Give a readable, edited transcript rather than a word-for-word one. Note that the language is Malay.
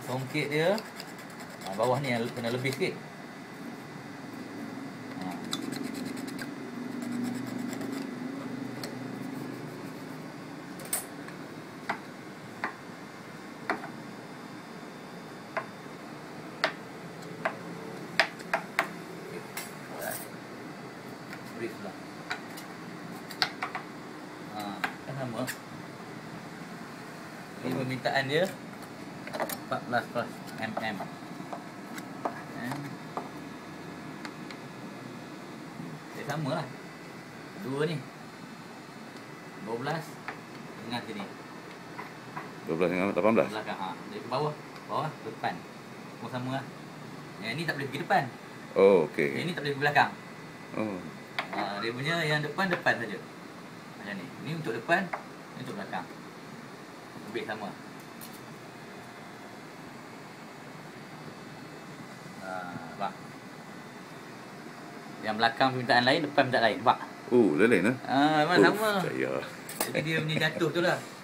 songket dia. Bawah ni yang kena lebih sikit. Beri sebelah. Kan sama. Ini permintaan dia 14 mm. Sama lah. Dua ni 12 dengan sini 12 dengan 18. belakang. Dari ke bawah ke depan. Semua sama lah. Yang ni tak boleh pergi depan. Oh, okey. Yang ni tak boleh pergi belakang. Oh. Dia punya yang depan saja. Macam ni. Ni untuk depan, ni untuk belakang. Lebih sama. Bang. Yang belakang permintaan lain, depan permintaan lain. Nampak? Lain lah. Memang sama. Saya. Jadi dia punya jatuh tu lah.